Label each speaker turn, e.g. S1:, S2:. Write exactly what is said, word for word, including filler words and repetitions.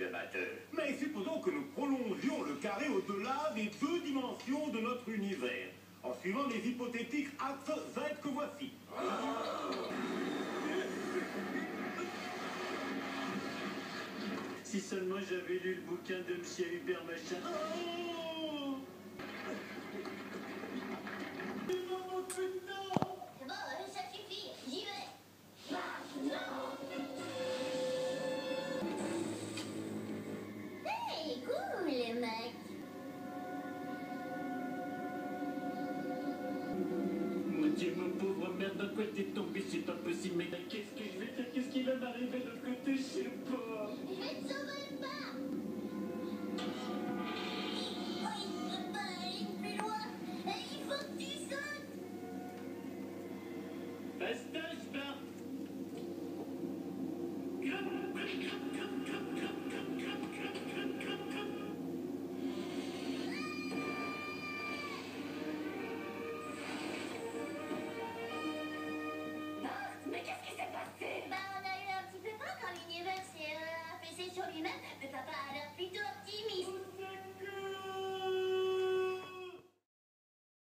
S1: amateur.
S2: Mais supposons que nous prolongions le carré au-delà des deux dimensions de notre univers, en suivant les hypothétiques axes Z que voici.
S3: Si seulement j'avais lu le bouquin de Monsieur Hubert Machin. Oh non, putain!
S4: Bon, ça suffit, j'y vais. Hey, cool, les mecs.
S3: Mon Dieu, mon pauvre merde, dans quoi t'es tombé? C'est pas possible, mais qu'est-ce que je vais faire? Qu'est-ce qui va m'arriver de l'autre côté? Je sais pas.
S4: Je vais te sauver pas. Oh, il ne peut pas aller plus loin. Et il faut que tu sautes.
S3: Bastage, Bart.
S4: Mais qu'est-ce qui s'est passé? Bah, on a eu un petit peu peur quand l'univers s'est euh, affaissé sur lui-même. Mais papa a l'air plutôt optimiste.